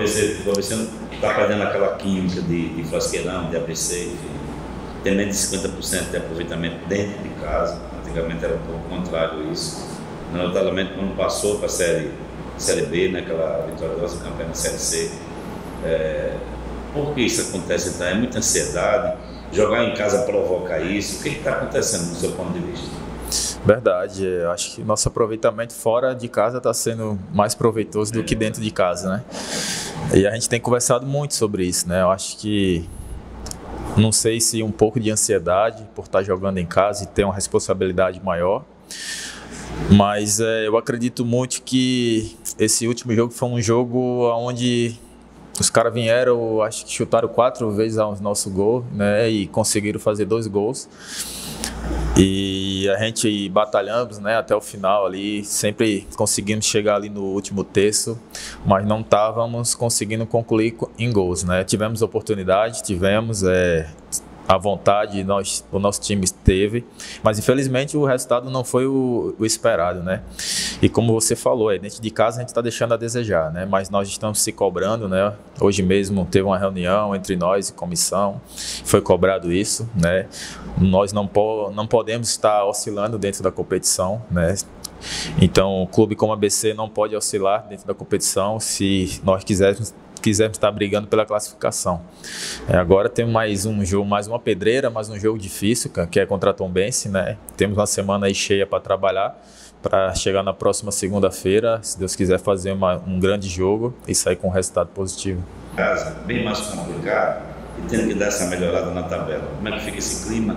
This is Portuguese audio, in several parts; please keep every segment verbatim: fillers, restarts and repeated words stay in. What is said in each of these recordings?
A B C está perdendo aquela química de, de Frasqueirão, de A B C, enfim. Tem menos de cinquenta por cento de aproveitamento dentro de casa. Antigamente era um pouco contrário isso. Notadamente, quando passou para a série, série B, né, aquela vitoriosa campeã na Série C. É, por que isso acontece então? É muita ansiedade. Jogar em casa provoca isso. O que está acontecendo do seu ponto de vista? Verdade, eu acho que nosso aproveitamento fora de casa está sendo mais proveitoso do que dentro de casa, né? E a gente tem conversado muito sobre isso, né? Eu acho que, não sei se um pouco de ansiedade por estar jogando em casa e ter uma responsabilidade maior, mas é, eu acredito muito que esse último jogo foi um jogo onde os caras vieram, acho que chutaram quatro vezes ao nosso gol, né? E conseguiram fazer dois gols. E a gente batalhamos, né, até o final ali, sempre conseguimos chegar ali no último terço, mas não estávamos conseguindo concluir em gols, né? Tivemos oportunidade, tivemos é, a vontade, nós, o nosso time teve, mas infelizmente o resultado não foi o, o esperado, né? E como você falou, é, dentro de casa a gente está deixando a desejar, né? Mas nós estamos se cobrando, né? Hoje mesmo teve uma reunião entre nós e comissão, foi cobrado isso, né? Nós não, po não podemos estar oscilando dentro da competição, né? Então o clube como a A B C não pode oscilar dentro da competição se nós quisermos quisermos estar brigando pela classificação. É, agora temos mais um jogo, mais uma pedreira, mais um jogo difícil, que é contra a Tombense, né? Temos uma semana aí cheia para trabalhar, para chegar na próxima segunda-feira, se Deus quiser, fazer uma, um grande jogo e sair com um resultado positivo. Casa bem mais complicado e tendo que dar essa melhorada na tabela. Como é que fica esse clima?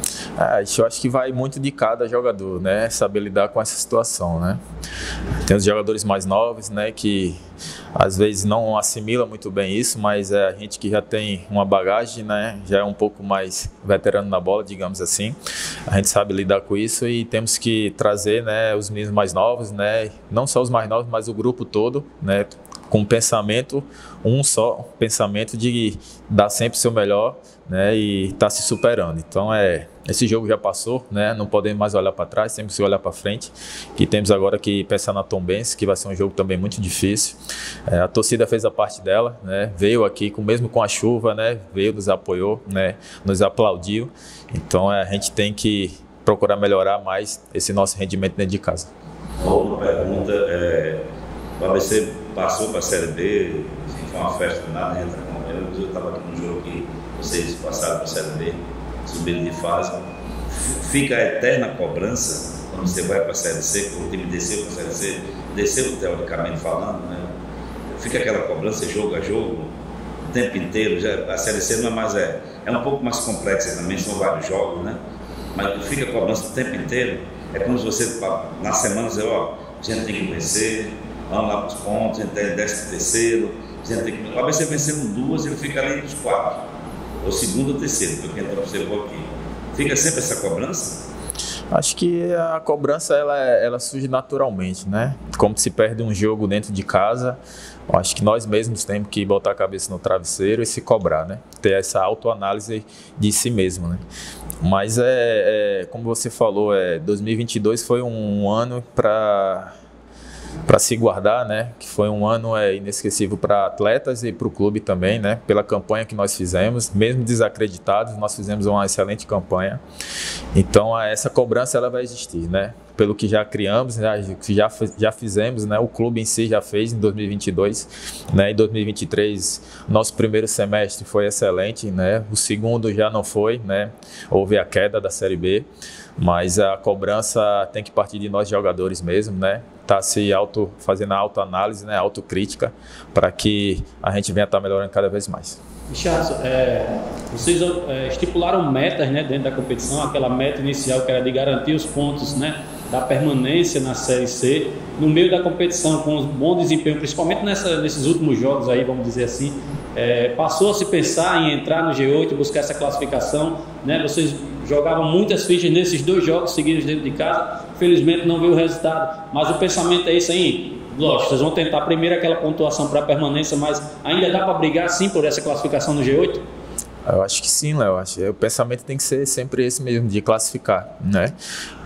É, eu acho que vai muito de cada jogador, né? Saber lidar com essa situação, né? Tem os jogadores mais novos, né? Que às vezes não assimilam muito bem isso, mas é a gente que já tem uma bagagem, né? Já é um pouco mais veterano na bola, digamos assim. A gente sabe lidar com isso e temos que trazer, né, os meninos mais novos, né? Não só os mais novos, mas o grupo todo, né? Com um pensamento, um só pensamento de dar sempre o seu melhor, né, e estar tá se superando. Então, é, esse jogo já passou, né, não podemos mais olhar para trás, temos que olhar para frente, que temos agora que pensar na Tombense, que vai ser um jogo também muito difícil. É, a torcida fez a parte dela, né, veio aqui, com, mesmo com a chuva, né, veio, nos apoiou, né, nos aplaudiu. Então, é, a gente tem que procurar melhorar mais esse nosso rendimento dentro de casa. Outra pergunta é... O A B C passou para a Série B, enfim, foi uma festa nada, entra com ele. Eu estava aqui no jogo que vocês passaram para a Série B, subiram de fase. Fica a eterna cobrança quando você vai para a Série C, quando o time desceu para a Série C, desceu teoricamente falando, né? Fica aquela cobrança jogo a jogo, o tempo inteiro. Já, a Série C não é mais, é, é um pouco mais complexa também, são vários jogos, né? Mas fica a cobrança o tempo inteiro. É como se você, na semana, dizer, ó, a gente tem que vencer. Vamos lá para os pontos, a gente tem décimo terceiro, a gente tem que... O A B C vencendo duas, ele fica ali nos quatro, ou segundo ou terceiro, porque quem observou aqui. Fica sempre essa cobrança? Acho que a cobrança ela, ela surge naturalmente, né? Como se perde um jogo dentro de casa, acho que nós mesmos temos que botar a cabeça no travesseiro e se cobrar, né? Ter essa autoanálise de si mesmo, né? Mas é, é como você falou, é, dois mil e vinte e dois foi um ano para... para se guardar, né? Que foi um ano é, inesquecível para atletas e para o clube também, né? Pela campanha que nós fizemos, mesmo desacreditados, nós fizemos uma excelente campanha. Então, essa cobrança ela vai existir, né? Pelo que já criamos, já, já, já fizemos, né? O clube em si já fez em dois mil e vinte e dois, né? Em dois mil e vinte e três, nosso primeiro semestre foi excelente, né? O segundo já não foi, né? Houve a queda da Série B, mas a cobrança tem que partir de nós jogadores mesmo, né? Tá se auto, fazendo a autoanálise, né? Autocrítica, para que a gente venha estar melhorando cada vez mais. Richardson, é, vocês é, estipularam metas, né, dentro da competição, aquela meta inicial que era de garantir os pontos, né, da permanência na Série C, no meio da competição, com um bom desempenho, principalmente nessa, nesses últimos jogos aí, vamos dizer assim, é, passou a se pensar em entrar no G oito, buscar essa classificação, né? Vocês jogavam muitas fichas nesses dois jogos seguidos dentro de casa, felizmente não veio o resultado, mas o pensamento é isso aí. Lógico, vocês vão tentar primeiro aquela pontuação para a permanência, mas ainda dá para brigar sim por essa classificação no G oito? Eu acho que sim, Léo. O pensamento tem que ser sempre esse mesmo, de classificar, né?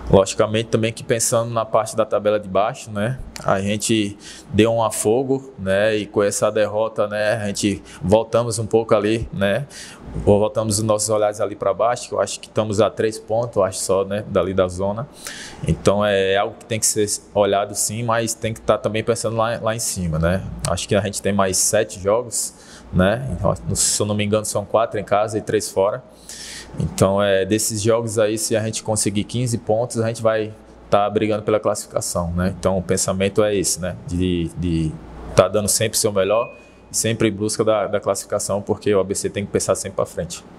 Logicamente também que pensando na parte da tabela de baixo, né, a gente deu um afogo, né, e com essa derrota, né, a gente voltamos um pouco ali, né, voltamos os nossos olhares ali para baixo, que eu acho que estamos a três pontos, eu acho só, né, dali da zona. Então é algo que tem que ser olhado sim, mas tem que estar também pensando lá, lá em cima, né. Acho que a gente tem mais sete jogos, né, se eu não me engano são quatro em casa e três fora. Então, é, desses jogos aí, se a gente conseguir quinze pontos, a gente vai estar tá brigando pela classificação, né? Então, o pensamento é esse, né? De estar de tá dando sempre o seu melhor, sempre em busca da, da classificação, porque o A B C tem que pensar sempre para frente.